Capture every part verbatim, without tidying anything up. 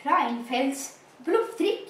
Reinfeldts blufftrick.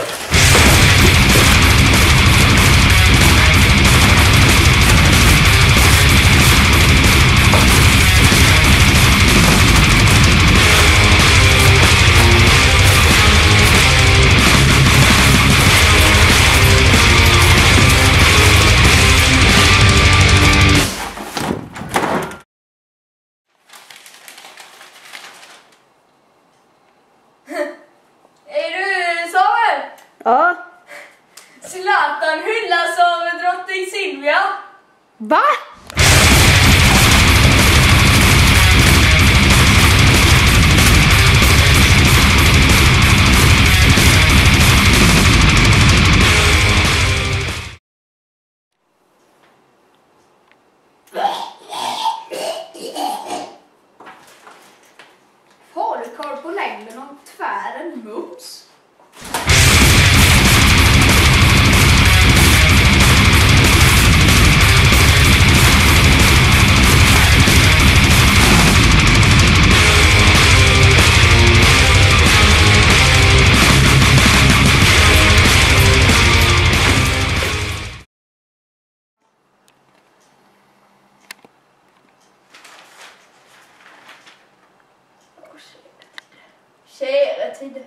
Ja. Zlatan hyllas av drottning Silvia. Va? Falukorv på längden och tvären mums. Kära tid.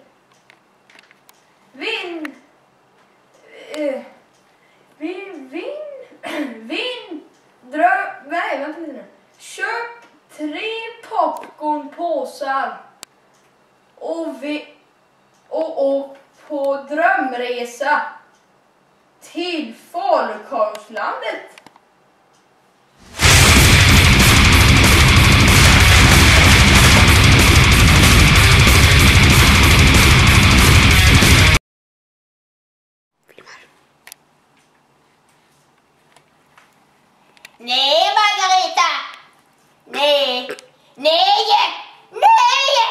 Vinn. Uh, vinn. Vinn. Vinn. Dröm. Nej, vänta lite nu. Köp tre popcornpåsar. Och vi. Och åk på drömresa. Till Falukorvslandet. Nej, Margareta! Nej! Nej! Nej!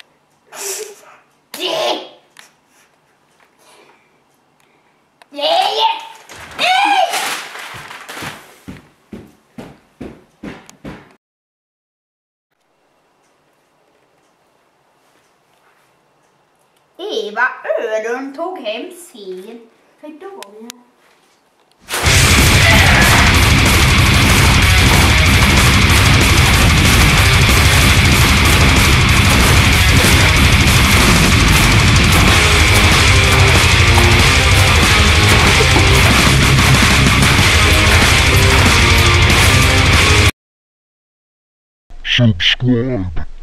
Nej! Nej! Nej! Eva Ödun tog hem sin för dagen. Subscribe.